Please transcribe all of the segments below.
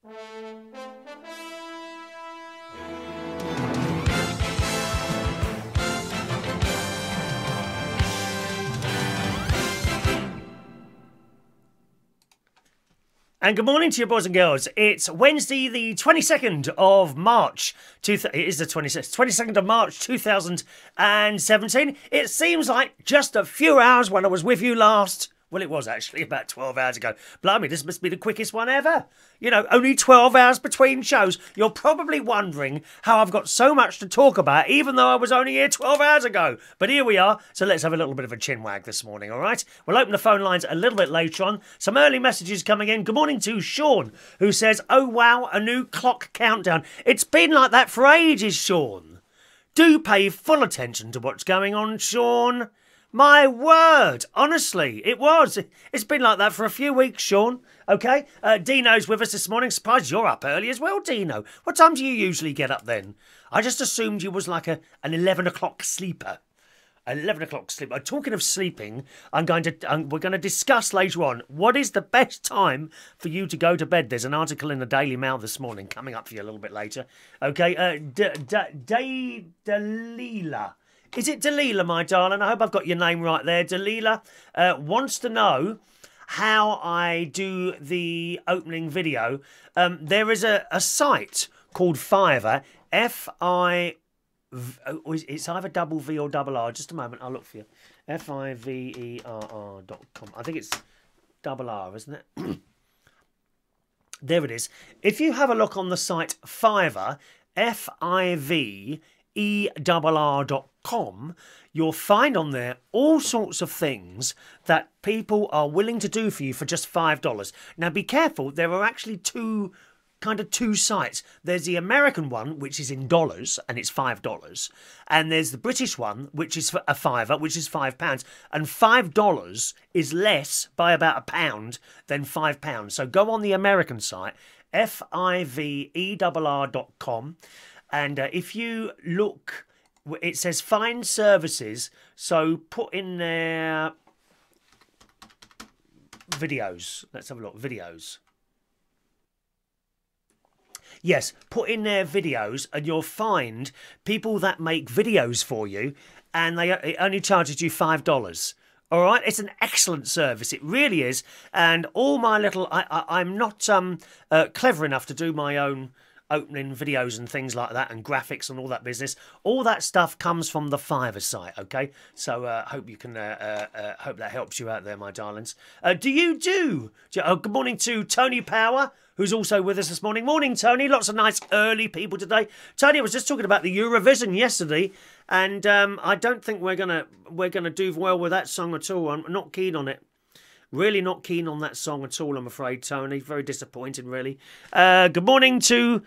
And good morning to you, boys and girls. It's Wednesday, the 22nd of March. It is the 22nd of March, 2017. It seems like just a few hours when I was with you last. Well, it was actually about 12 hours ago. Blimey, this must be the quickest one ever. You know, only 12 hours between shows. You're probably wondering how I've got so much to talk about, even though I was only here 12 hours ago. But here we are. So let's have a little bit of a chinwag this morning, all right? We'll open the phone lines a little bit later on. Some early messages coming in. Good morning to Sean, who says, oh, wow, a new clock countdown. It's been like that for ages, Sean. Do pay full attention to what's going on, Sean. My word, honestly, it was. It's been like that for a few weeks, Sean. Okay, Dino's with us this morning. Surprised you're up early as well, Dino. What time do you usually get up then? I just assumed you was like an 11 o'clock sleeper. 11 o'clock sleeper. Talking of sleeping, we're going to discuss later on what is the best time for you to go to bed. There's an article in the Daily Mail this morning coming up for you a little bit later. Okay, Dalila. Is it Dalila, my darling? I hope I've got your name right there. Dalila wants to know how I do the opening video. There is a site called Fiverr. It's either double V or double R. Just a moment, I'll look for you. Fiverr.com. I think it's double R, isn't it? There it is. If you have a look on the site Fiverr, Fiverr.com, you'll find on there all sorts of things that people are willing to do for you for just $5. Now be careful, there are actually two sites. There's the American one, which is in dollars, and it's $5. And there's the British one, which is for a fiver, which is £5. And $5 is less by about a pound than £5. So go on the American site, Fiverr.com. And if you look, it says find services. So put in there videos. Let's have a look. Videos. Yes, put in there videos and you'll find people that make videos for you, and it only charges you $5. All right, it's an excellent service. It really is. And all my little, I'm not clever enough to do my own opening videos and things like that, and graphics and all that business. All that stuff comes from the Fiverr site, okay? So hope you can hope that helps you out there, my darlings. Good morning to Tony Power, who's also with us this morning. Morning, Tony. Lots of nice early people today. Tony, I was just talking about the Eurovision yesterday, and I don't think we're gonna do well with that song at all. I'm not keen on it. Really not keen on that song at all, I'm afraid, Tony. Very disappointing, really. Good morning to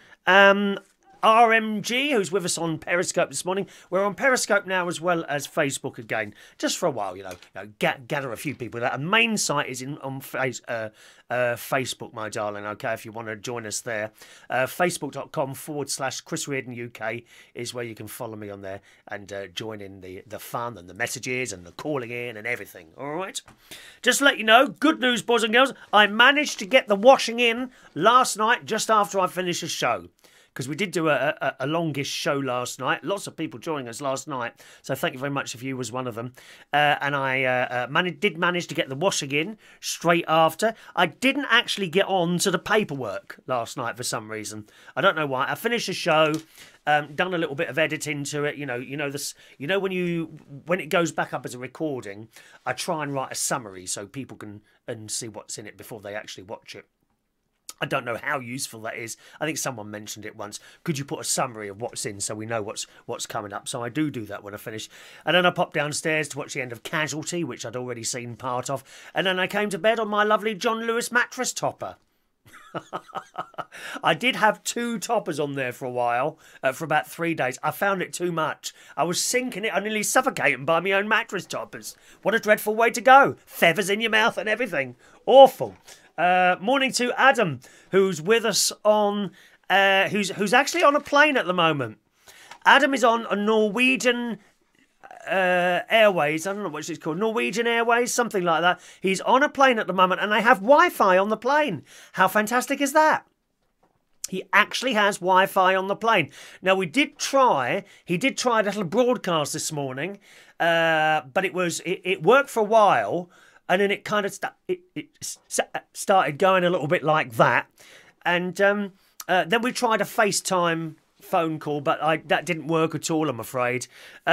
RMG, who's with us on Periscope this morning. We're on Periscope now as well as Facebook again, just for a while, gather a few people. That main site is on Facebook, my darling, okay, if you want to join us there. Facebook.com/Chris Reardon UK is where you can follow me on there and join in the fun and the messages and the calling in and everything, all right? Just to let you know, good news, boys and girls, I managed to get the washing in last night just after I finished the show. Because we did do a longish show last night. Lots of people joining us last night. So thank you very much if you was one of them. And I did manage to get the washing in straight after. I didn't actually get on to the paperwork last night for some reason. I don't know why. I finished the show, done a little bit of editing to it. When it goes back up as a recording, I try and write a summary so people can see what's in it before they actually watch it. I don't know how useful that is. I think someone mentioned it once. Could you put a summary of what's in so we know what's coming up? So I do that when I finish. And then I popped downstairs to watch the end of Casualty, which I'd already seen part of. And then I came to bed on my lovely John Lewis mattress topper. I did have 2 toppers on there for a while, for about 3 days. I found it too much. I was sinking it. I nearly suffocating by my own mattress toppers. What a dreadful way to go. Feathers in your mouth and everything. Awful. Morning to Adam, who's with us on, who's actually on a plane at the moment. Adam is on a Norwegian Airways. I don't know what it's called. Norwegian Airways, something like that. He's on a plane at the moment, and they have Wi-Fi on the plane. How fantastic is that? He actually has Wi-Fi on the plane. Now he did try a little broadcast this morning, but it worked for a while, and then it kind of started going a little bit like that, and then we tried a FaceTime phone call, but that didn't work at all, I'm afraid.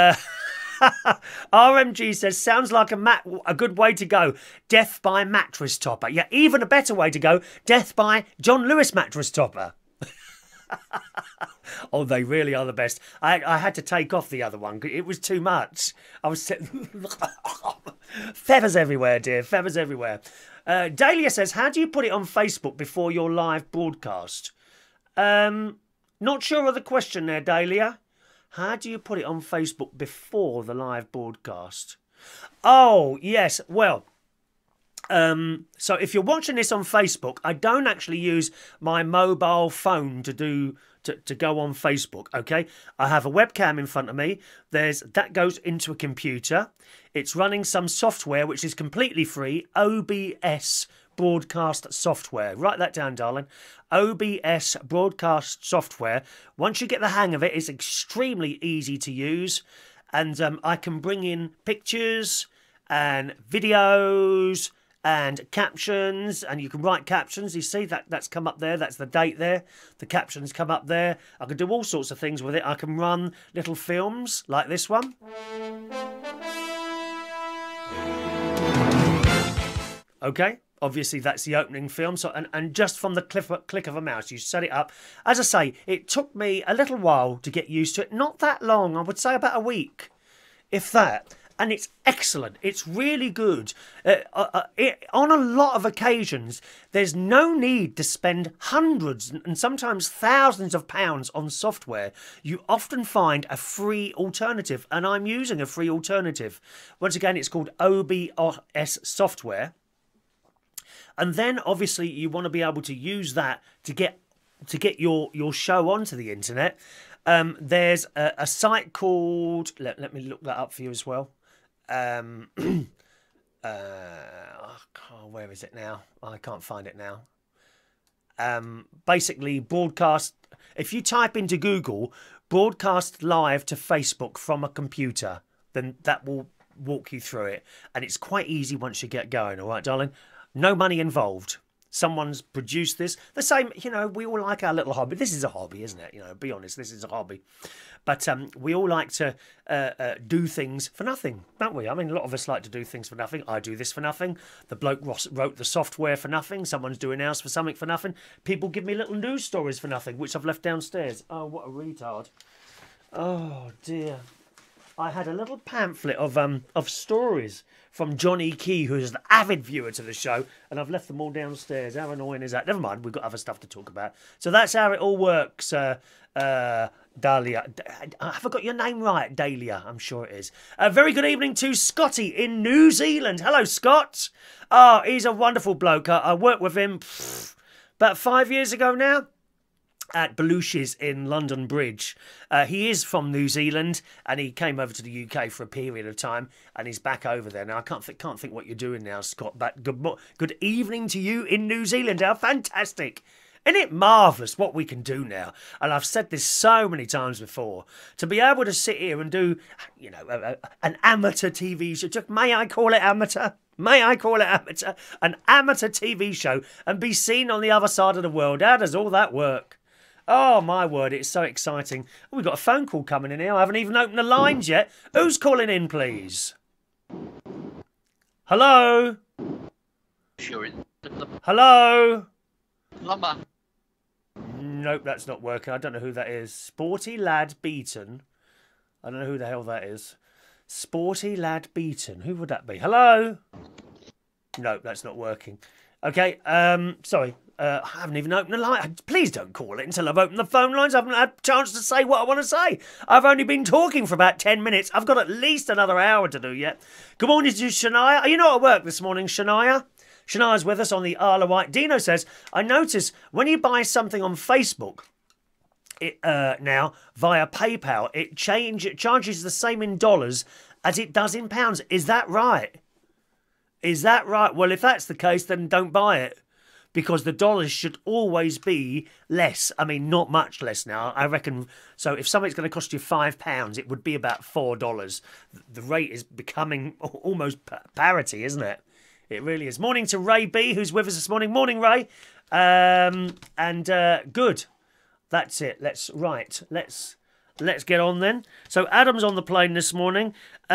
RMG says, sounds like a good way to go. Death by mattress topper. Yeah, even a better way to go. Death by John Lewis mattress topper. Oh, they really are the best. I had to take off the other one. It was too much. I was... Feathers everywhere, dear. Feathers everywhere. Dahlia says, how do you put it on Facebook before your live broadcast? Not sure of the question there, Dahlia. How do you put it on Facebook before the live broadcast? Oh, yes. Well, so if you're watching this on Facebook, I don't actually use my mobile phone to go on Facebook, okay? I have a webcam in front of me. That goes into a computer. It's running some software which is completely free, OBS broadcast software. Write that down, darling. OBS broadcast software. Once you get the hang of it, it's extremely easy to use, and I can bring in pictures and videos and captions, and you can write captions. You see that's come up there, that's the date there, the captions come up there. I can do all sorts of things with it. I can run little films like this one. Okay, obviously that's the opening film. So and just from the click of a mouse, you set it up. As I say, it took me a little while to get used to it. Not that long, I would say about a week, if that. And it's excellent. It's really good. On a lot of occasions, there's no need to spend hundreds and sometimes thousands of pounds on software. You often find a free alternative, and I'm using a free alternative. Once again, it's called OBS software. And then, obviously, you want to be able to use that to get your show onto the internet. There's a site called... Let me look that up for you as well. Where is it now? I can't find it now. Basically, broadcast... If you type into Google, broadcast live to Facebook from a computer, then that will walk you through it. And it's quite easy once you get going, all right, darling? No money involved. Someone's produced this. The same, we all like our little hobby. This is a hobby, isn't it? Be honest, this is a hobby. But we all like to do things for nothing, don't we? I mean, a lot of us like to do things for nothing. I do this for nothing. The bloke wrote the software for nothing. Someone's doing ours for something for nothing. People give me little news stories for nothing, which I've left downstairs. Oh, what a retard. Oh, dear. I had a little pamphlet of stories from Johnny Key, who is an avid viewer to the show, and I've left them all downstairs. How annoying is that? Never mind, we've got other stuff to talk about. So that's how it all works, Dahlia. Have I got your name right? Dahlia, I'm sure it is. A very good evening to Scotty in New Zealand. Hello, Scott. Oh, he's a wonderful bloke. I worked with him about 5 years ago now, at Belushi's in London Bridge. He is from New Zealand, and he came over to the UK for a period of time, and he's back over there now. I can't think what you're doing now, Scott. But good evening to you in New Zealand. How fantastic! Isn't it marvellous what we can do now? And I've said this so many times before. To be able to sit here and do, an amateur TV show. May I call it amateur? May I call it amateur? An amateur TV show, and be seen on the other side of the world. How does all that work? Oh, my word, it's so exciting. Oh, we've got a phone call coming in here. I haven't even opened the lines yet. Who's calling in, please? Hello? Sure. Hello? Lumber. Nope, that's not working. I don't know who that is. Sporty Lad Beaton. I don't know who the hell that is. Sporty Lad Beaton. Who would that be? Hello? Nope, that's not working. Okay, sorry. I haven't even opened the line. Please don't call it until I've opened the phone lines. I haven't had a chance to say what I want to say. I've only been talking for about 10 minutes. I've got at least another hour to do yet. Good morning to Shania. Are you not at work this morning, Shania? Shania's with us on the Isle of Wight. Dino says, I notice when you buy something on Facebook now via PayPal, it charges the same in dollars as it does in pounds. Is that right? Is that right? Well, if that's the case, then don't buy it. because the dollars should always be less. I mean, not much less now, I reckon. So if something's going to cost you £5, it would be about $4. The rate is becoming almost parity, isn't it? It really is. Morning to Ray B, who's with us this morning. Morning, Ray. Good. That's it. Let's get on then. So Adam's on the plane this morning.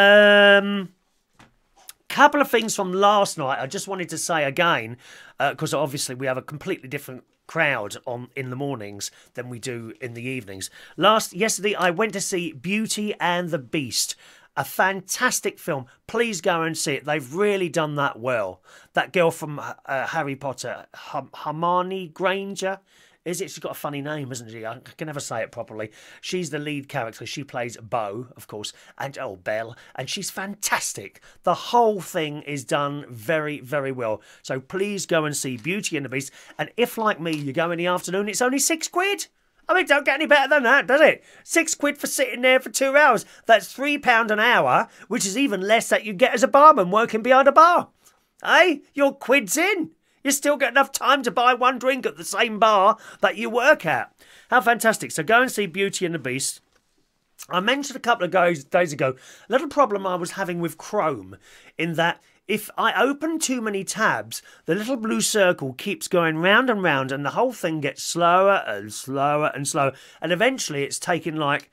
Couple of things from last night I just wanted to say again, because obviously we have a completely different crowd in the mornings than we do in the evenings. Yesterday I went to see Beauty and the Beast, a fantastic film. Please go and see it. They've really done that well. That girl from Harry Potter, Hermione Granger. Is it? She's got a funny name, hasn't she? I can never say it properly. She's the lead character. She plays Beau, of course, and Belle, and she's fantastic. The whole thing is done very, very well. So please go and see Beauty and the Beast. And if, like me, you go in the afternoon, it's only £6. I mean, don't get any better than that, does it? £6 for sitting there for 2 hours. That's £3 an hour, which is even less that you get as a barman working behind a bar. Eh? Your quid's in. You still get enough time to buy one drink at the same bar that you work at. How fantastic. So go and see Beauty and the Beast. I mentioned a couple of days ago a little problem I was having with Chrome, in that if I open too many tabs, the little blue circle keeps going round and round, and the whole thing gets slower and slower and slower. And eventually it's taking like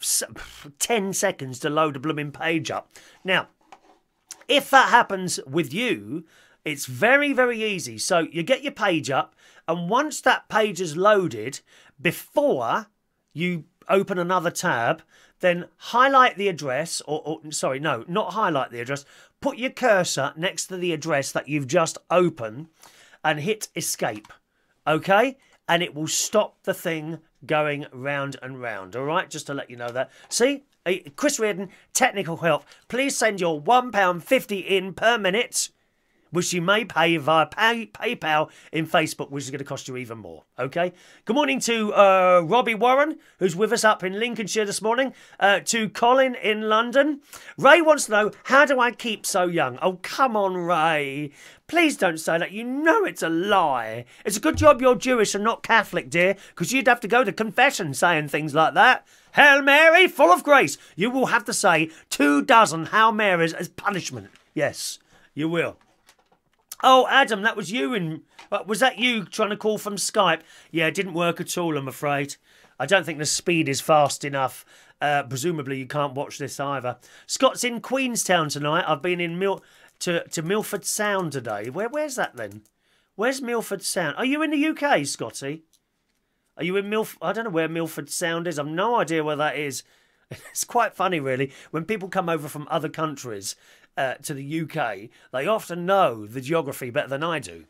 10 seconds to load a blooming page up. Now, if that happens with you, it's very, very easy. So you get your page up, and once that page is loaded, before you open another tab, then highlight the address, sorry, no, not highlight the address. Put your cursor next to the address that you've just opened and hit escape, okay? And it will stop the thing going round and round, all right? Just to let you know that. See? Chris Reardon, technical help. Please send your £1.50 in per minute, which you may pay via PayPal in Facebook, which is going to cost you even more, okay? Good morning to Robbie Warren, who's with us up in Lincolnshire this morning, to Colin in London. Ray wants to know, how do I keep so young? Oh, come on, Ray. Please don't say that. You know it's a lie. It's a good job you're Jewish and not Catholic, dear, because you'd have to go to confession saying things like that. Hail Mary, full of grace. You will have to say 24 Hail Marys as punishment. Yes, you will. Oh, Adam, that was you. Was that you trying to call from Skype? Yeah, it didn't work at all, I'm afraid. I don't think the speed is fast enough. Presumably you can't watch this either. Scott's in Queenstown tonight. I've been in to Milford Sound today. Where's that then? Where's Milford Sound? Are you in the UK, Scotty? Are you in I don't know where Milford Sound is. I've no idea where that is. It's quite funny, really, when people come over from other countries to the UK, they often know the geography better than I do.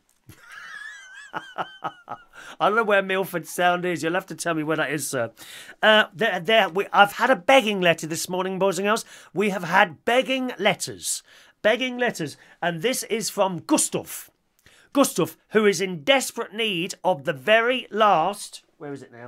I don't know where Milford Sound is. You'll have to tell me where that is, sir. I've had a begging letter this morning, boys and girls. We have had begging letters. Begging letters. And this is from Gustav. Gustav, who is in desperate need of the very last... Where is it now?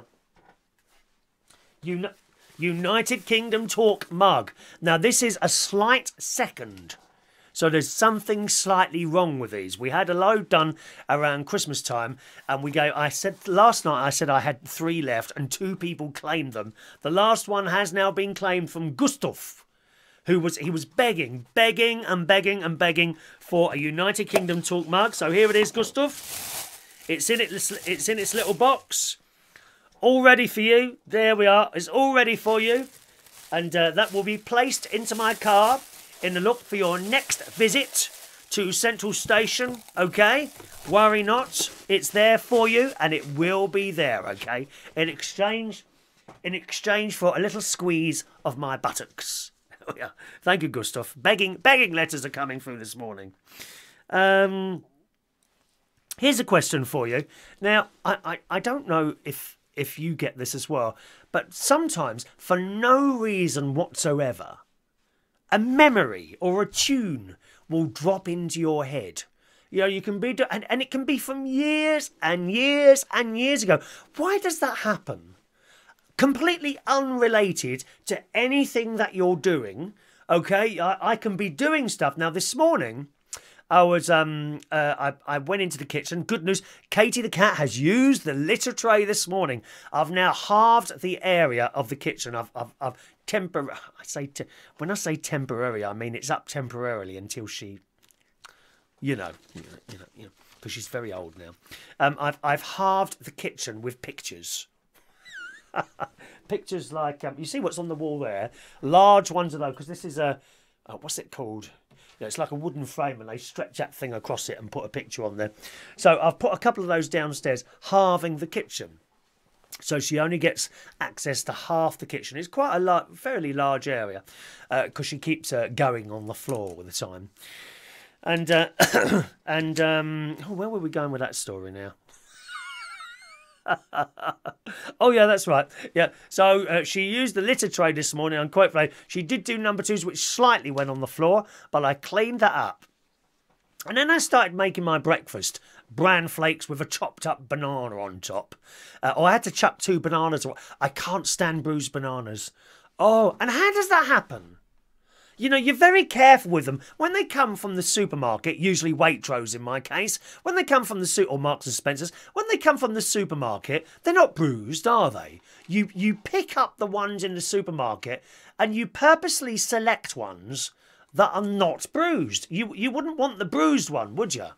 United Kingdom Talk mug. Now, this is a slight second. So there's something slightly wrong with these. We had a load done around Christmas time, and last night I said I had 3 left, and 2 people claimed them. The last one has now been claimed from Gustav, he was begging for a United Kingdom Talk mug. So here it is, Gustav. It's in its little box. All ready for you. There we are. It's all ready for you. And that will be placed into my car in the look for your next visit to Central Station. Okay? Worry not. It's there for you, and it will be there, okay? In exchange for a little squeeze of my buttocks. Oh, yeah. Thank you, Gustav. Begging letters are coming through this morning. Here's a question for you. Now, I don't know if you get this as well, but sometimes, for no reason whatsoever, a memory or a tune will drop into your head. You know, you can be, and it can be from years and years and years ago. Why does that happen? Completely unrelated to anything that you're doing. Okay, I can be doing stuff. Now, this morning, I went into the kitchen. Good news, Katie the cat has used the litter tray this morning. I've now halved the area of the kitchen. When I say temporary, I mean it's up temporarily until she, you know, because she's very old now. I've halved the kitchen with pictures. Pictures like you see what's on the wall there, large ones of those, because this is a what's it called? Yeah, it's like a wooden frame, and they stretch that thing across it and put a picture on there. So I've put a couple of those downstairs, halving the kitchen. So she only gets access to half the kitchen. It's quite a fairly large area, because she keeps going on the floor all the time. And where were we going with that story now? Oh yeah, that's right. Yeah, so she used the litter tray this morning. I'm quite afraid she did do number twos, which slightly went on the floor, but I cleaned that up. And then I started making my breakfast, bran flakes with a chopped up banana on top. I had to chuck 2 bananas. I can't stand bruised bananas. Oh, and how does that happen? You know, you're very careful with them. When they come from the supermarket, usually Waitrose in my case, when they come from the or Marks and Spencer's, when they come from the supermarket, they're not bruised, are they? You pick up the ones in the supermarket and you purposely select ones that are not bruised. You wouldn't want the bruised one, would you?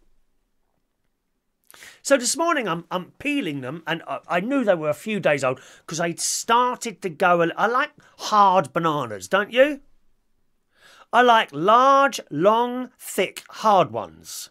So this morning I'm peeling them, and I knew they were a few days old because they'd started to go. I like hard bananas, don't you? I like large, long, thick, hard ones.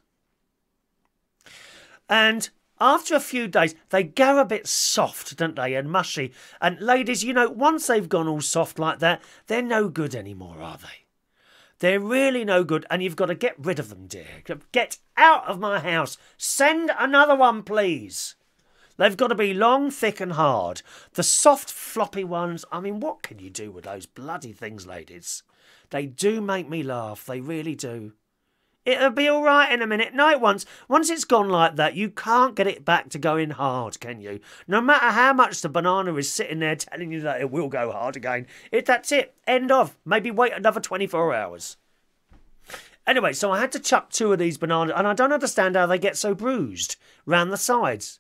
And after a few days, they go a bit soft, don't they, and mushy. And ladies, you know, once they've gone all soft like that, they're no good anymore, are they? They're really no good, and you've got to get rid of them, dear. Get out of my house. Send another one, please. They've got to be long, thick and hard. The soft, floppy ones, I mean, what can you do with those bloody things, ladies? They do make me laugh. They really do. It'll be all right in a minute. No, once it's gone like that, you can't get it back to going hard, can you? No matter how much the banana is sitting there telling you that it will go hard again. That's it. End of. Maybe wait another 24 hours. Anyway, so I had to chuck 2 of these bananas, and I don't understand how they get so bruised round the sides.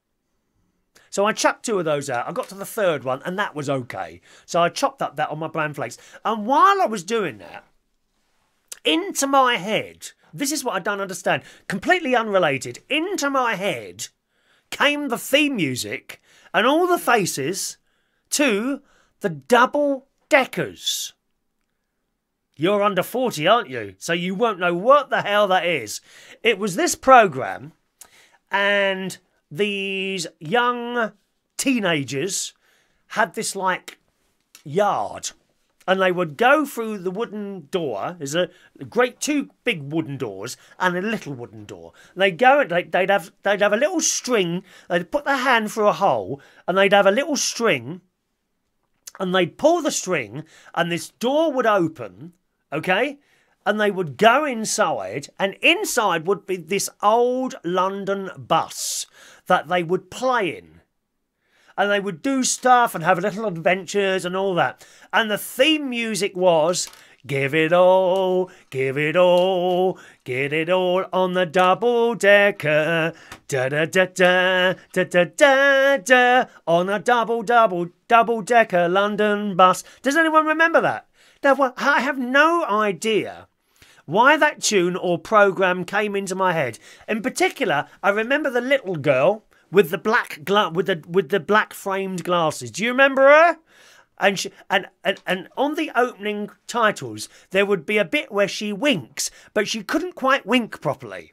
So I chucked 2 of those out. I got to the 3rd one, and that was okay. So I chopped up that on my bran flakes. And while I was doing that, into my head, this is what I don't understand, completely unrelated, into my head came the theme music and all the faces to the Double Deckers. You're under 40, aren't you? So you won't know what the hell that is. It was this programme, and these young teenagers had this, like, yard, and they would go through the wooden door. There's a great 2 big wooden doors and a little wooden door. They'd go, they'd have a little string. They'd put their hand through a hole, and they'd have a little string, and they'd pull the string, and this door would open, okay? And they would go inside, and inside would be this old London bus that they would play in. And they would do stuff and have little adventures and all that. And the theme music was, give it all, give it all, get it all on the double decker. Da-da-da-da, da-da-da-da, on a double decker London bus. Does anyone remember that? Now, I have no idea why that tune or programme came into my head. In particular, I remember the little girl with the black with the black framed glasses. Do you remember her? And on the opening titles, there would be a bit where she winks, but she couldn't quite wink properly.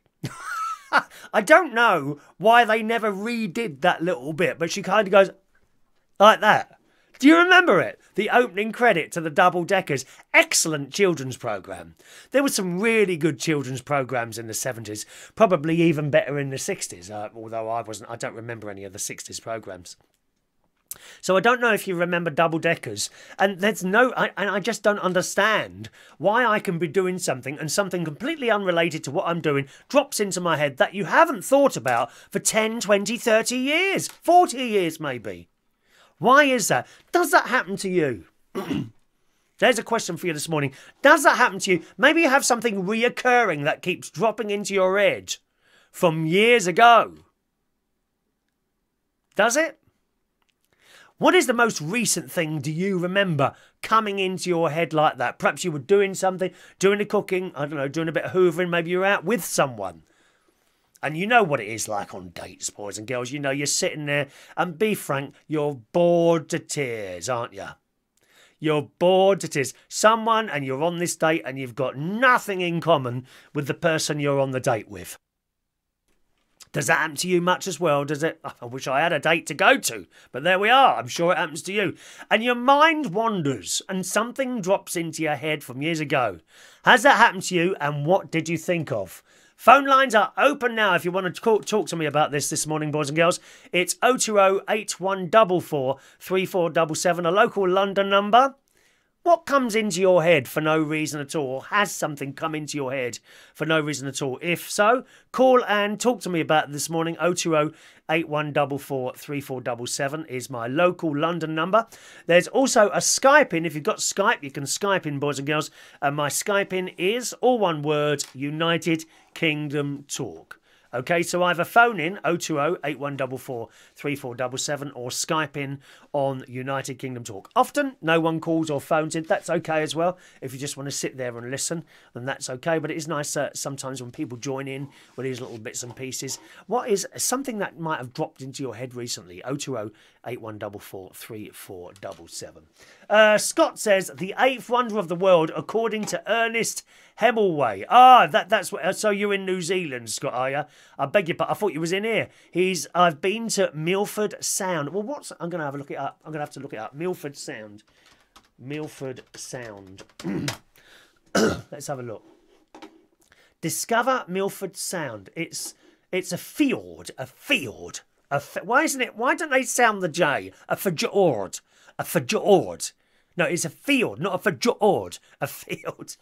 I don't know why they never redid that little bit, but she kind of goes like that. Do you remember it? The opening credit to the Double Deckers. Excellent children's programme. There were some really good children's programmes in the 70s. Probably even better in the 60s, although I don't remember any of the 60s programmes. So I don't know if you remember Double Deckers. And I just don't understand why I can be doing something and something completely unrelated to what I'm doing drops into my head that you haven't thought about for 10, 20, 30 years. 40 years maybe. Why is that? Does that happen to you? There's a question for you this morning. Does that happen to you? Maybe you have something reoccurring that keeps dropping into your head from years ago. Does it? What is the most recent thing do you remember coming into your head like that? Perhaps you were doing something, doing the cooking, I don't know, doing a bit of hoovering, maybe you're out with someone. And you know what it is like on dates, boys and girls. You know, you're sitting there and be frank, you're bored to tears, aren't you? You're bored to tears. Someone and you're on this date and you've got nothing in common with the person you're on the date with. Does that happen to you much as well? Does it? I wish I had a date to go to, but there we are. I'm sure it happens to you. And your mind wanders and something drops into your head from years ago. Has that happened to you and what did you think of? Phone lines are open now if you want to talk to me about this morning, boys and girls. It's 020 8144 3477, a local London number. What comes into your head for no reason at all? Has something come into your head for no reason at all? If so, call and talk to me about it this morning. 020 8144 3477 is my local London number. There's also a Skype in. If you've got Skype, you can Skype in, boys and girls. And my Skype in is, all one word, United Kingdom Talk. Okay, so either phone in 020 8144 3477 or Skype in on United Kingdom Talk. Often, no one calls or phones in. That's okay as well. If you just want to sit there and listen, then that's okay. But it is nice sometimes when people join in with these little bits and pieces. What is something that might have dropped into your head recently? 020 8144 3477. Scott says, the eighth wonder of the world, according to Ernest Hemingway. That's what. So you're in New Zealand, Scott, are you? I beg your pardon. I thought you was in here. I've been to Milford Sound. Well, I'm going to have a look it up. I'm going to have to look it up. Milford Sound. Milford Sound. Let's have a look. Discover Milford Sound. It's a fiord. A fiord. Why isn't it? Why don't they sound the J? A fjord. A fjord. No, it's a field, not a fjord. A field.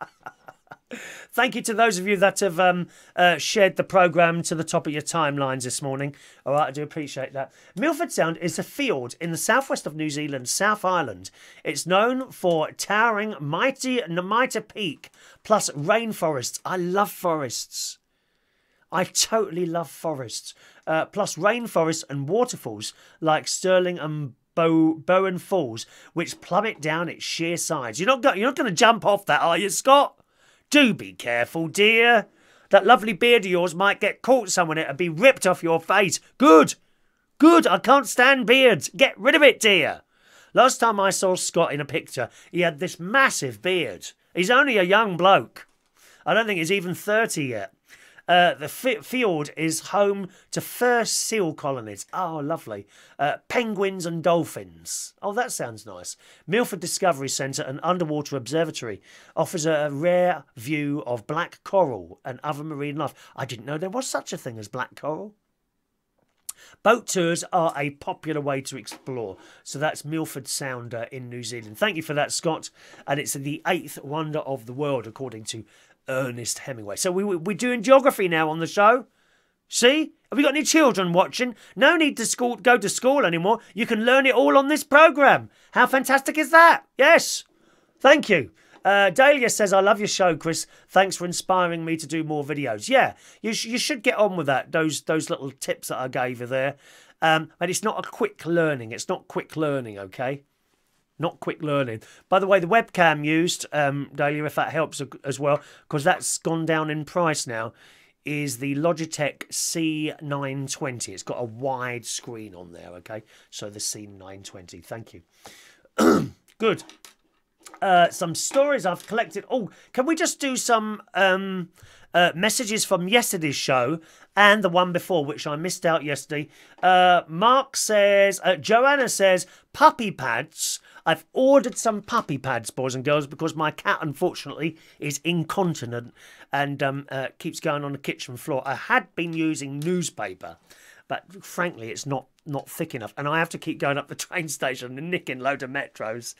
Thank you to those of you that have shared the programme to the top of your timelines this morning. All right, I do appreciate that. Milford Sound is a fiord in the southwest of New Zealand, South Island. It's known for towering mighty peak plus rainforests. I love forests. I totally love forests. Plus rainforests and waterfalls like Stirling and Bowen Falls, which plummet down its sheer sides. You're not going to jump off that, are you, Scott? Do be careful, dear. That lovely beard of yours might get caught somewhere and be ripped off your face. Good. Good. I can't stand beards. Get rid of it, dear. Last time I saw Scott in a picture, he had this massive beard. He's only a young bloke. I don't think he's even 30 yet. The fiord is home to first seal colonies. Oh, lovely. Penguins and dolphins. Oh, that sounds nice. Milford Discovery Centre, an underwater observatory, offers a rare view of black coral and other marine life. I didn't know there was such a thing as black coral. Boat tours are a popular way to explore. So that's Milford Sound in New Zealand. Thank you for that, Scott. And it's the eighth wonder of the world, according to Ernest Hemingway. So we're doing geography now on the show. See? Have we got any children watching? No need to go to school anymore. You can learn it all on this programme. How fantastic is that? Yes. Thank you. Dahlia says, I love your show, Chris. Thanks for inspiring me to do more videos. Yeah, you should get on with that. Those little tips that I gave you there. But it's not a quick learning. It's not quick learning, okay? Not quick learning. By the way, the webcam used, Dahlia, if that helps as well, because that's gone down in price now, is the Logitech C920. It's got a wide screen on there, okay? So the C920. Thank you. Good. Some stories I've collected. Oh, can we just do some messages from yesterday's show and the one before, which I missed out yesterday? Mark says, Joanna says, puppy pads. I've ordered some puppy pads, boys and girls, because my cat, unfortunately, is incontinent and keeps going on the kitchen floor. I had been using newspaper, but frankly, it's not thick enough. And I have to keep going up the train station and nicking load of metros.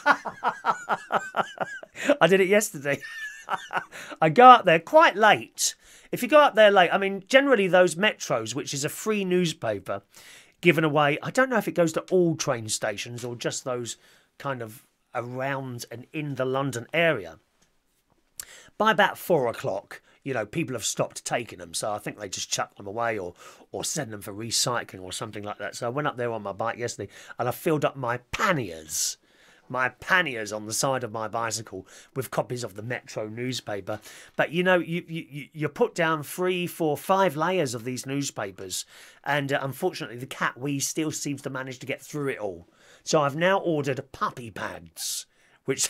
I did it yesterday. I go up there quite late. If you go up there late, I mean, generally those metros, which is a free newspaper given away, I don't know if it goes to all train stations or just those kind of around and in the London area. By about 4 o'clock, people have stopped taking them, so I think they just chuck them away or send them for recycling or something like that. So I went up there on my bike yesterday and I filled up my panniers on the side of my bicycle with copies of the Metro newspaper. But you put down 3, 4, 5 layers of these newspapers, and unfortunately the cat wee still seems to manage to get through it all. So I've now ordered puppy pads, which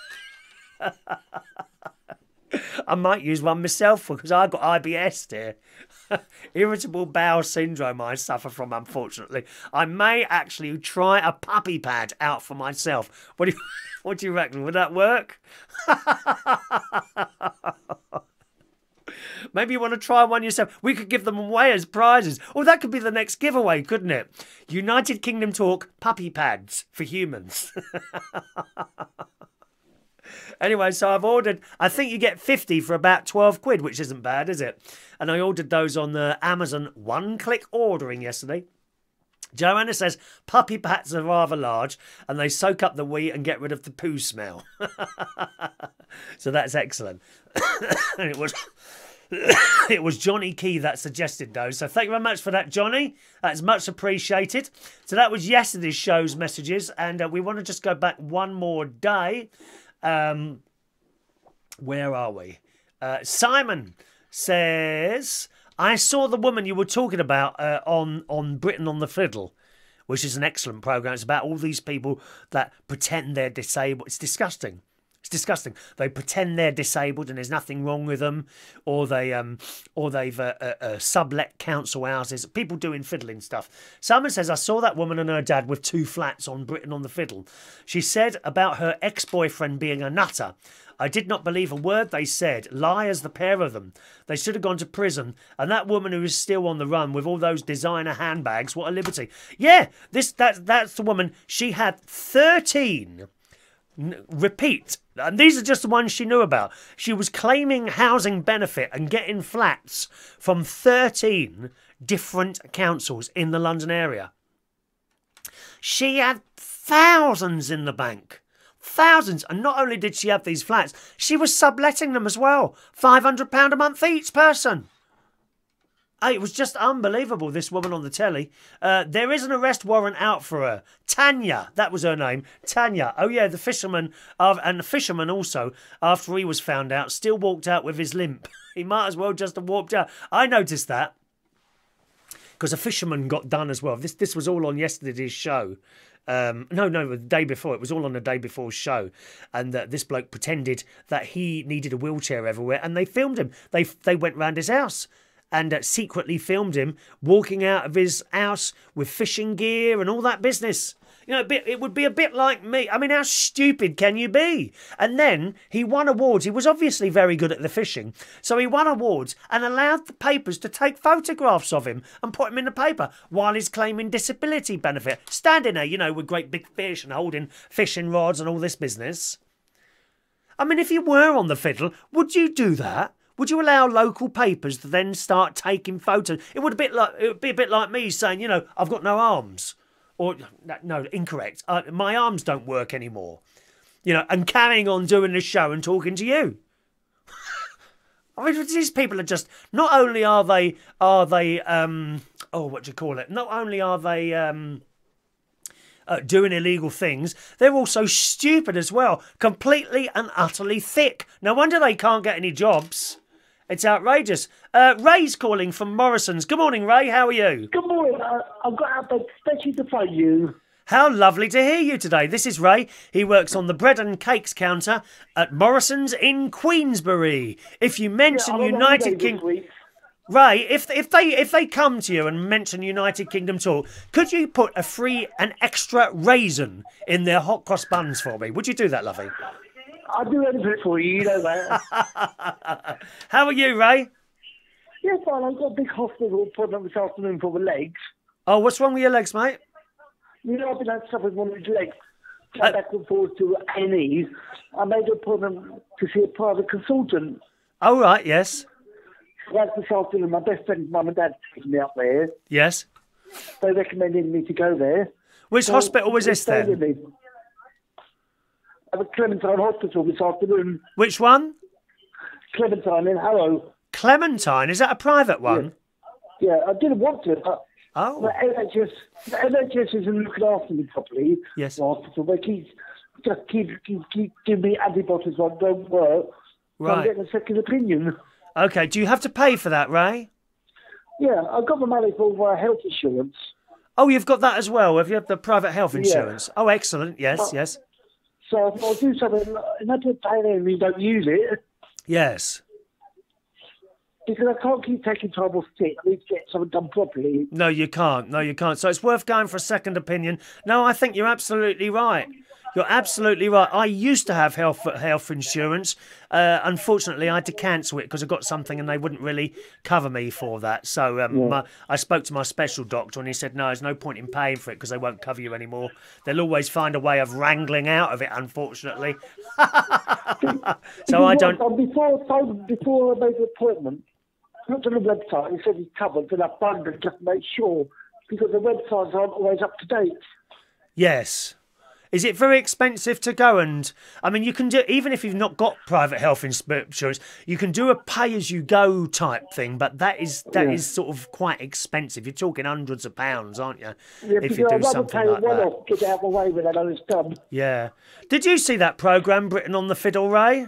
I might use one myself because I've got IBS here. Irritable bowel syndrome I suffer from, unfortunately. I may actually try a puppy pad out for myself. What do you reckon? Would that work? Maybe you want to try one yourself. We could give them away as prizes. Or that could be the next giveaway, couldn't it? United Kingdom Talk puppy pads for humans. Anyway, so I've ordered, I think you get 50 for about 12 quid, which isn't bad, is it? And I ordered those on the Amazon one-click ordering yesterday. Joanna says puppy pads are rather large and they soak up the wee and get rid of the poo smell. So that's excellent. And it was Johnny Key that suggested those. So thank you very much for that, Johnny. That's much appreciated. So that was yesterday's show's messages. And we want to just go back one more day. Where are we? Simon says, I saw the woman you were talking about on Britain on the Fiddle, which is an excellent programme. It's about all these people that pretend they're disabled. It's disgusting. It's disgusting. They pretend they're disabled and there's nothing wrong with them, or they've sublet council houses. People doing fiddling stuff. Simon says, I saw that woman and her dad with 2 flats on Britain on the Fiddle. She said about her ex-boyfriend being a nutter. I did not believe a word they said. Liars, the pair of them. They should have gone to prison. And that woman who is still on the run with all those designer handbags, what a liberty. Yeah, that's the woman. She had 13. Repeat, and these are just the ones she knew about. She was claiming housing benefit and getting flats from 13 different councils in the London area. She had thousands in the bank. Thousands. And not only did she have these flats, she was subletting them as well. £500 a month each person. It was just unbelievable, this woman on the telly. There is an arrest warrant out for her. Tanya, that was her name. Tanya. Oh, yeah, the fisherman. And the fisherman also, after he was found out, still walked out with his limp. He might as well just have walked out. I noticed that. Because a fisherman got done as well. This was all on yesterday's show. No, the day before. It was all on the day before's show. And this bloke pretended that he needed a wheelchair everywhere. And they filmed him. They went round his house. And secretly filmed him walking out of his house with fishing gear and all that business. It would be a bit like me. I mean, how stupid can you be? And then he won awards. He was obviously very good at the fishing. So he won awards and allowed the papers to take photographs of him and put him in the paper while he's claiming disability benefit. Standing there, with great big fish and holding fishing rods and all this business. I mean, if you were on the Fiddle, would you do that? Would you allow local papers to then start taking photos? It would be a bit like me saying, I've got no arms. Or, no, incorrect. My arms don't work anymore. And carrying on doing this show and talking to you. I mean, these people are just, not only are they, not only are they doing illegal things, they're also stupid as well. Completely and utterly thick. No wonder they can't get any jobs. It's outrageous. Ray's calling from Morrison's. Good morning, Ray. How are you? Good morning. I've got out of bed especially to phone you. How lovely to hear you today. This is Ray. He works on the bread and cakes counter at Morrison's in Queensbury. If you mention United Kingdom... Ray, if they come to you and mention United Kingdom Talk, could you put an extra raisin in their hot cross buns for me? Would you do that, lovey? I'll do anything for you, you know that. How are you, Ray? Yeah, fine. I've got a big hospital appointment this afternoon for the legs. Oh, what's wrong with your legs, mate? I've been had stuff with one of his legs. Back and forth to A&Es. I made an appointment to see a private consultant. Oh, right, yes. That's this afternoon. My best friend's mum and dad taking me up there. Yes. They recommended me to go there. Which hospital was this then? at the Clementine Hospital this afternoon. Which one? Clementine in Harrow. Clementine? Is that a private one? Yeah, I didn't want to, but Oh. the NHS isn't looking after me properly. Yes. The hospital, they keep giving me antibiotics that don't work. So I'm Right. getting a second opinion. Okay. Do you have to pay for that, Ray? Yeah, I've got the money for health insurance. Oh, you've got that as well. Have you have the private health insurance? Oh, excellent. Yes, yes. So if I do something, and I don't pay it and we don't use it, Yes. because I can't keep taking time off sick. I need to get something done properly. No, you can't. No, you can't. So it's worth going for a second opinion. No, I think you're absolutely right. You're absolutely right. I used to have health insurance. Unfortunately, I had to cancel it because I got something and they wouldn't really cover me for that. So I spoke to my special doctor and he said, no, there's no point in paying for it because they won't cover you anymore. They'll always find a way of wrangling out of it, unfortunately. So I don't... Before I made the appointment, I looked on the website and it said it's covered, but I phoned them just to make sure, because the websites aren't always up to date. Yes. Is it very expensive to go and... I mean, you can do... Even if you've not got private health insurance, you can do a pay-as-you-go type thing, but that is sort of quite expensive. You're talking hundreds of pounds, aren't you? Yeah, If you do something like that. Off, get out of the way when I know it's done. Yeah. Did you see that programme, Britain on the Fiddle, Ray?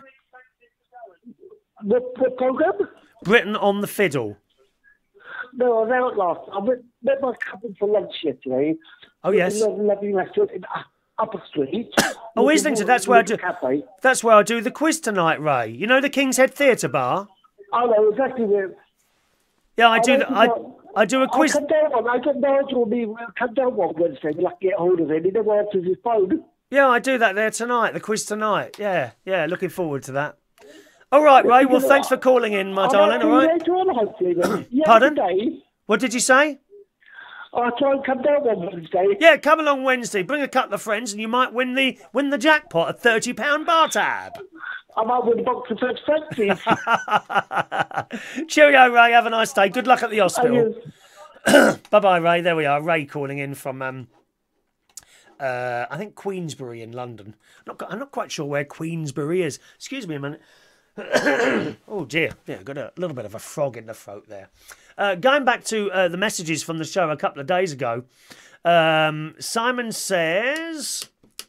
What programme? Britain on the Fiddle. No, I was out last. I met my cousin for lunch yesterday. Oh, yes. In a lovely restaurant in Upper Street. Oh, Islington, that's where I do... Cafe. That's where I do the quiz tonight, Ray. You know the King's Head Theatre Bar? I know exactly where. Yeah, I do. I do a quiz. I come down one Wednesday, but I can get hold of him. He never answers his phone. Yeah, I do that there tonight. The quiz tonight. Yeah, looking forward to that. All right, Ray. Well, thanks for calling in, my darling. All right. Later on, hopefully, then. Yeah, Pardon? today, What did you say? I'll try and come down one Wednesday. Yeah, come along Wednesday. Bring a couple of friends, and you might win the jackpot, a £30 bar tab. I might win a box of French Fancies. Cheerio, Ray. Have a nice day. Good luck at the hospital. Bye-bye, Ray. There we are. Ray calling in from, I think Queensbury in London. I'm not quite sure where Queensbury is. Excuse me a minute. Oh, dear. Yeah, got a little bit of a frog in the throat there. Going back to the messages from the show a couple of days ago, Simon says...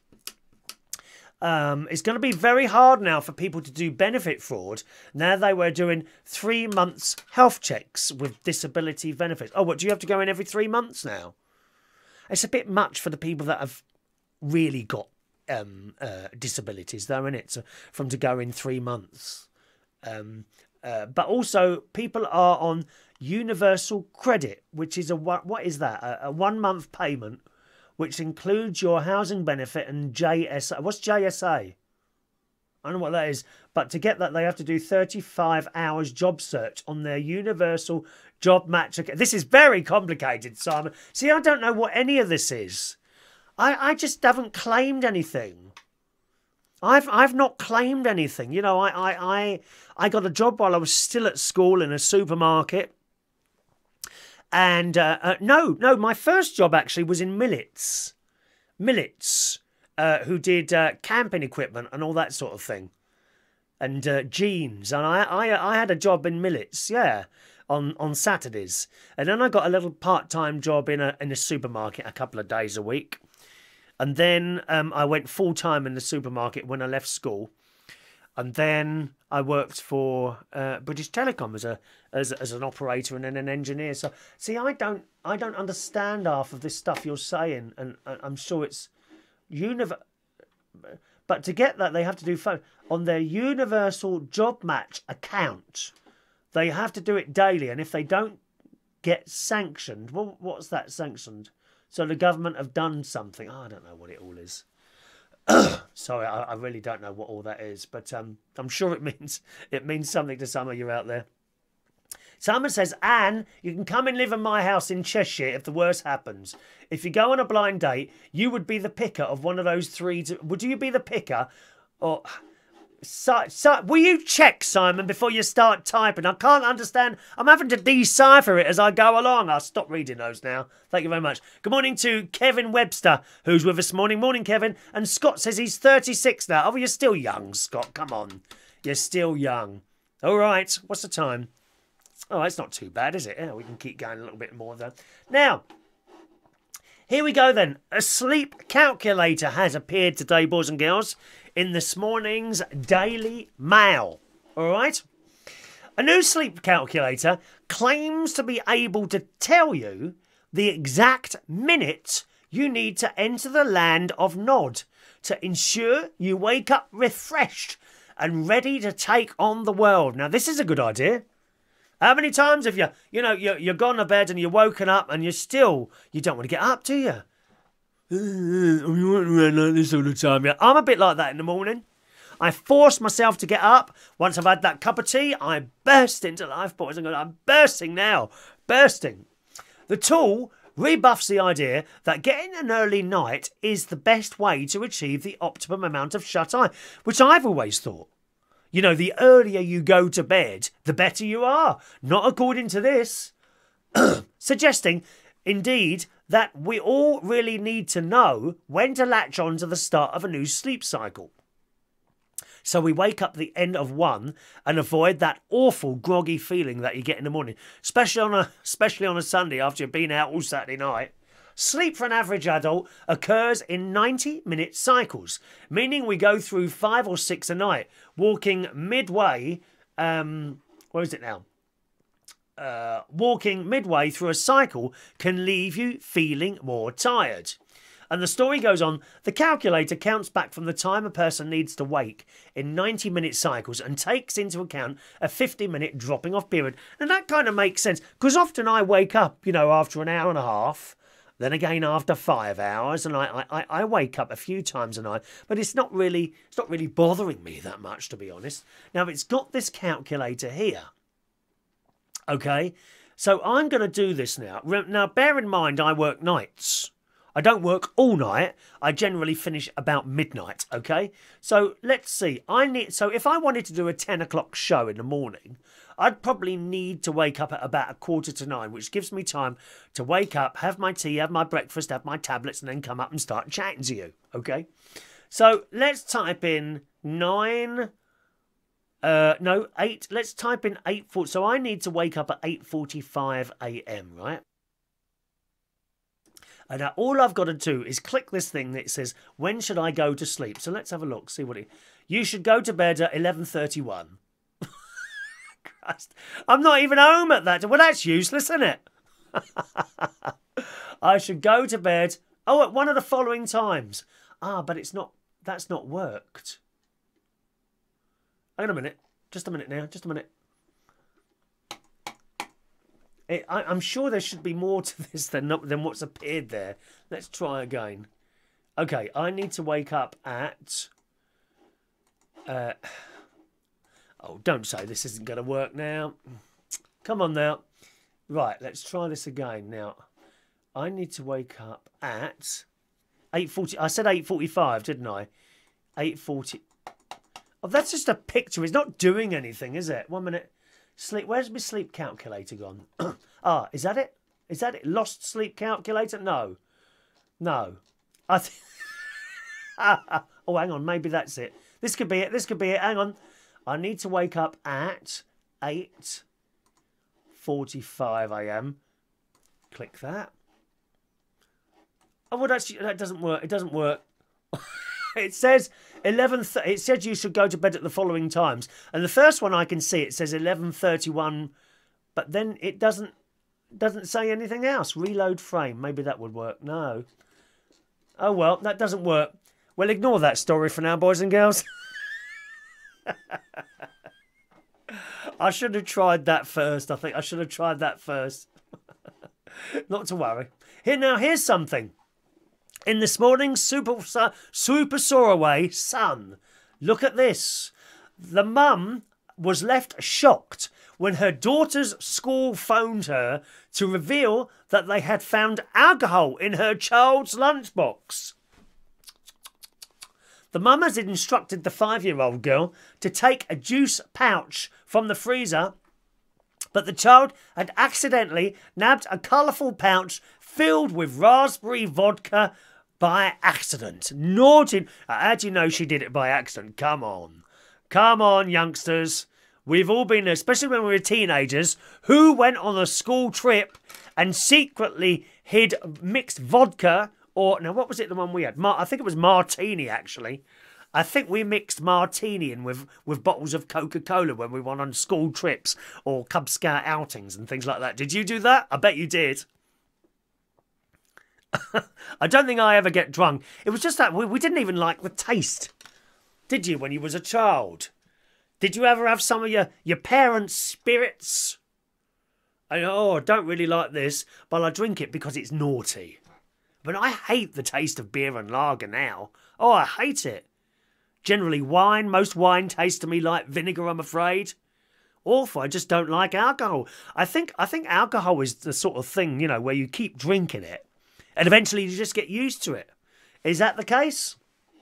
it's going to be very hard now for people to do benefit fraud. Now they were doing 3 months health checks with disability benefits. Oh, what, do you have to go in every 3 months now? It's a bit much for the people that have really got disabilities, though, isn't it? So, from to go in 3 months. But also, people are on universal credit, which is what is that? A 1 month payment, which includes your housing benefit and JSA. What's JSA? I don't know what that is. But to get that, they have to do 35 hours job search on their universal job match. This is very complicated, Simon. See, I don't know what any of this is. I just haven't claimed anything. I've not claimed anything. You know, I got a job while I was still at school in a supermarket. And no, my first job actually was in Millets, who did camping equipment and all that sort of thing, and jeans. And I had a job in Millets, yeah, on Saturdays. And then I got a little part-time job in a supermarket a couple of days a week. And then I went full-time in the supermarket when I left school. And then I worked for British Telecom as an operator and then an engineer. So see, I don't understand half of this stuff you're saying, and I'm sure it's But to get that, they have to do on their universal job match account. They have to do it daily, and if they don't get sanctioned, well, what's that sanctioned? So the government have done something. Oh, I don't know what it all is. Sorry, I really don't know what all that is, but I'm sure it means something to some of you out there. Simon says, Anne, you can come and live in my house in Cheshire if the worst happens. If you go on a blind date, you would be the picker of one of those three. Would you be the picker? Or Will you check, Simon, before you start typing? I can't understand. I'm having to decipher it as I go along. I'll stop reading those now. Thank you very much. Good morning to Kevin Webster, who's with us this morning. Morning, Kevin. And Scott says he's 36 now. Oh, you're still young, Scott. Come on. You're still young. All right. What's the time? Oh, it's not too bad, is it? Yeah, we can keep going a little bit more, though. Now, here we go, then. A sleep calculator has appeared today, boys and girls, in this morning's Daily Mail. All right? A new sleep calculator claims to be able to tell you the exact minute you need to enter the land of Nod to ensure you wake up refreshed and ready to take on the world. Now, this is a good idea. How many times have you're gone to bed and you're woken up and you don't want to get up, do you? You want to run like this all the time. Yeah, I'm a bit like that in the morning. I force myself to get up. Once I've had that cup of tea, I burst into life, boys and girls. I'm bursting now. Bursting. The tool rebuffs the idea that getting an early night is the best way to achieve the optimum amount of shut-eye, which I've always thought. You know, the earlier you go to bed, the better you are. Not according to this. Suggesting, indeed, that we all really need to know when to latch on to the start of a new sleep cycle. So we wake up at the end of one and avoid that awful groggy feeling that you get in the morning, especially on a Sunday after you've been out all Saturday night. Sleep for an average adult occurs in 90-minute cycles, meaning we go through 5 or 6 a night. Walking midway, where is it now? Walking midway through a cycle can leave you feeling more tired. And the story goes on, the calculator counts back from the time a person needs to wake in 90-minute cycles and takes into account a 50-minute dropping off period. And that kind of makes sense, because often I wake up, after an hour and a half, then again after 5 hours, and I wake up a few times a night, but it's not really bothering me that much, to be honest. Now, it's got this calculator here. Okay, so I'm going to do this now. Now, bear in mind, I work nights. I don't work all night. I generally finish about midnight, okay? So, let's see. So, if I wanted to do a 10 o'clock show in the morning, I'd probably need to wake up at about 8:45, which gives me time to wake up, have my tea, have my breakfast, have my tablets, and then come up and start chatting to you, okay? So, let's type in 8. Let's type in 8:40. So I need to wake up at 8:45 a.m., right? And now all I've got to do is click this thing that says, when should I go to sleep? So let's have a look, see what it... You should go to bed at 11:31. Christ, I'm not even home at that. Well, that's useless, isn't it? I should go to bed, at one of the following times. But that's not worked. Hang on a minute. Just a minute now. Just a minute. I'm sure there should be more to this than what's appeared there. Let's try again. Okay, I need to wake up at... Oh, don't say this isn't going to work now. Come on now. Right, let's try this again. Now, I need to wake up at 8:40. I said 8:45, didn't I? 8:40. Oh, that's just a picture. It's not doing anything, is it? 1 minute. Sleep. Where's my sleep calculator gone? Is that it? Is that it? Lost sleep calculator? No. No. Oh, hang on. Maybe that's it. This could be it. This could be it. Hang on. I need to wake up at 8:45 a.m. Click that. Oh, well, that doesn't work. It doesn't work. It says 11. It said you should go to bed at the following times, and the first one I can see it says 11:31, but then it doesn't say anything else. Reload frame. Maybe that would work. No. Oh well, that doesn't work. Well, ignore that story for now, boys and girls. I should have tried that first. I think I should have tried that first. Not to worry. Here's something. In this morning's Super Soaraway Sun, look at this. The mum was left shocked when her daughter's school phoned her to reveal that they had found alcohol in her child's lunchbox. The mum has instructed the 5-year-old girl to take a juice pouch from the freezer, but the child had accidentally nabbed a colourful pouch filled with raspberry vodka by accident. Naughty. How do you know she did it by accident? Come on. Come on, youngsters. We've all been there, especially when we were teenagers, who went on a school trip and secretly hid mixed vodka, or, now what was it, the one we had? I think it was martini, actually. I think we mixed martini in with bottles of Coca-Cola when we went on school trips or Cub Scout outings and things like that. Did you do that? I bet you did. I don't think I ever get drunk. It was just that we didn't even like the taste. Did you when you was a child? Did you ever have some of your parents' spirits? I don't really like this, but I drink it because it's naughty. But I hate the taste of beer and lager now. Oh, I hate it. Generally wine. Most wine tastes to me like vinegar, I'm afraid. Awful. I just don't like alcohol. I think alcohol is the sort of thing, you know, where you keep drinking it and eventually you just get used to it. Is that the case?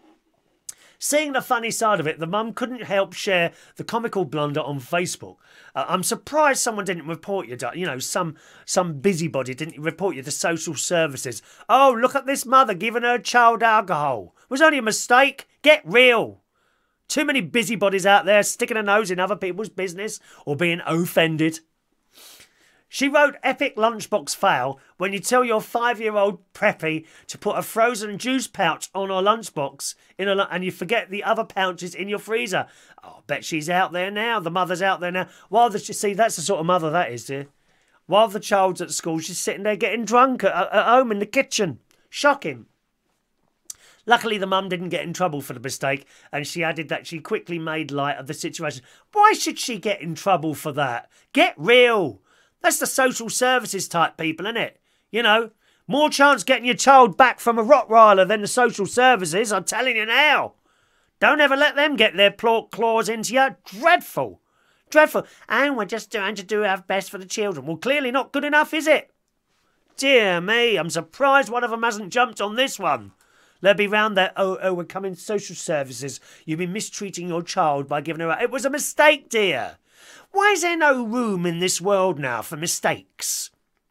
Seeing the funny side of it, the mum couldn't help share the comical blunder on Facebook. I'm surprised someone didn't report you. You know, some busybody didn't report you to social services. Oh, look at this mother giving her child alcohol. It was only a mistake. Get real. Too many busybodies out there sticking a nose in other people's business or being offended. She wrote, epic lunchbox fail when you tell your 5-year-old preppy to put a frozen juice pouch on her lunchbox and you forget the other pouches in your freezer. Oh, I bet she's out there now. The mother's out there now. See, that's the sort of mother that is, dear. While the child's at school, she's sitting there getting drunk at home in the kitchen. Shocking. Luckily, the mum didn't get in trouble for the mistake, and she added that she quickly made light of the situation. Why should she get in trouble for that? Get real. That's the social services type people, isn't it? You know, more chance getting your child back from a Rottweiler than the social services, I'm telling you now. Don't ever let them get their claws into you. Dreadful. Dreadful. And we're just trying to do our best for the children. Well, clearly not good enough, is it? Dear me, I'm surprised one of them hasn't jumped on this one. They'll be round there. Oh, we're coming social services. You've been mistreating your child by giving her... It was a mistake, dear. Why is there no room in this world now for mistakes?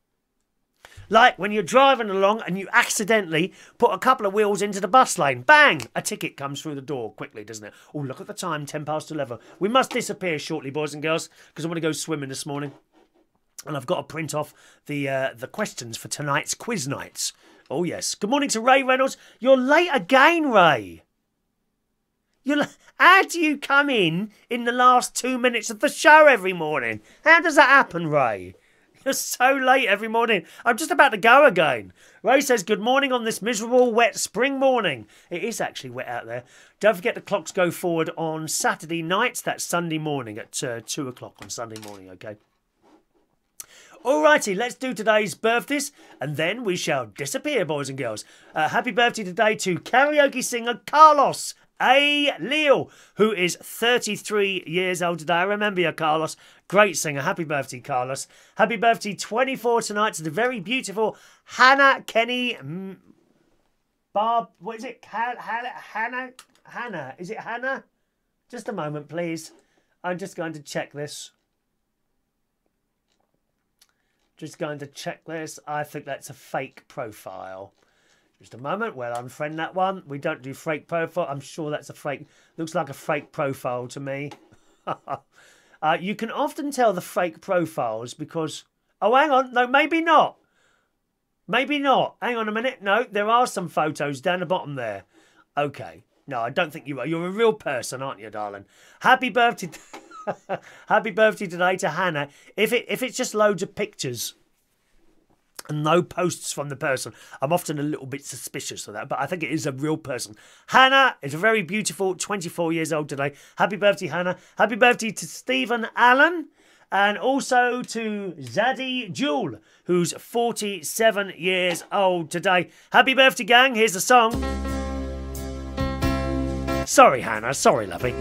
Like when you're driving along and you accidentally put a couple of wheels into the bus lane. Bang! A ticket comes through the door quickly, doesn't it? Oh, look at the time, 11:10. We must disappear shortly, boys and girls, because I want to go swimming this morning. And I've got to print off the questions for tonight's quiz nights. Oh, yes. Good morning to Ray Reynolds. You're late again, Ray. How do you come in the last 2 minutes of the show every morning? How does that happen, Ray? You're so late every morning. I'm just about to go again. Ray says, good morning on this miserable, wet spring morning. It is actually wet out there. Don't forget the clocks go forward on Saturday nights. That's Sunday morning at 2 o'clock on Sunday morning, okay? Alrighty, let's do today's birthdays and then we shall disappear, boys and girls. Happy birthday today to karaoke singer Carlos A. Leal, who is 33 years old today. I remember you, Carlos. Great singer. Happy birthday, Carlos. Happy birthday 24 tonight to the very beautiful Hannah Kenny... what is it? Hannah? Is it Hannah? Just a moment, please. I'm just going to check this. Just going to check this. I think that's a fake profile. Just a moment. We'll unfriend that one. We don't do fake profile. I'm sure that's a fake. Looks like a fake profile to me. You can often tell the fake profiles because... Oh, hang on. No, maybe not. Maybe not. Hang on a minute. No, there are some photos down the bottom there. Okay. No, I don't think you are. You're a real person, aren't you, darling? Happy birthday... Happy birthday today to Hannah. If it's just loads of pictures and no posts from the person, I'm often a little bit suspicious of that, but I think it is a real person. Hannah is a very beautiful 24 years old today. Happy birthday, Hannah. Happy birthday to Stephen Allen and also to Zadi Jewel, who's 47 years old today. Happy birthday, gang. Here's the song. Sorry, Hannah. Sorry, lovey.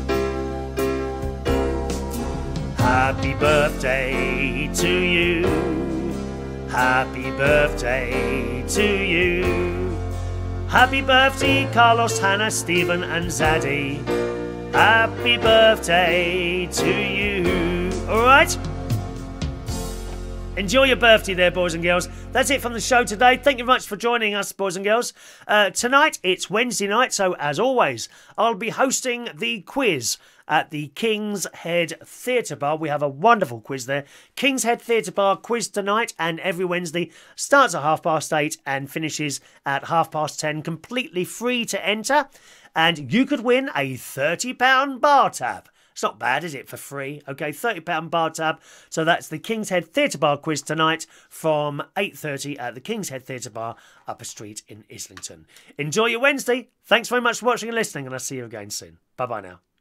Happy birthday to you. Happy birthday to you. Happy birthday, Carlos, Hannah, Stephen and Zadi. Happy birthday to you. All right? Enjoy your birthday there, boys and girls. That's it from the show today. Thank you very much for joining us, boys and girls. Tonight, it's Wednesday night, so as always, I'll be hosting the quiz at the King's Head Theatre Bar. We have a wonderful quiz there. King's Head Theatre Bar quiz tonight, and every Wednesday starts at 8:30 and finishes at 10:30, completely free to enter. And you could win a £30 bar tab. It's not bad, is it, for free? Okay, £30 bar tab. So that's the King's Head Theatre Bar quiz tonight from 8:30 at the King's Head Theatre Bar, Upper Street in Islington. Enjoy your Wednesday. Thanks very much for watching and listening, and I'll see you again soon. Bye-bye now.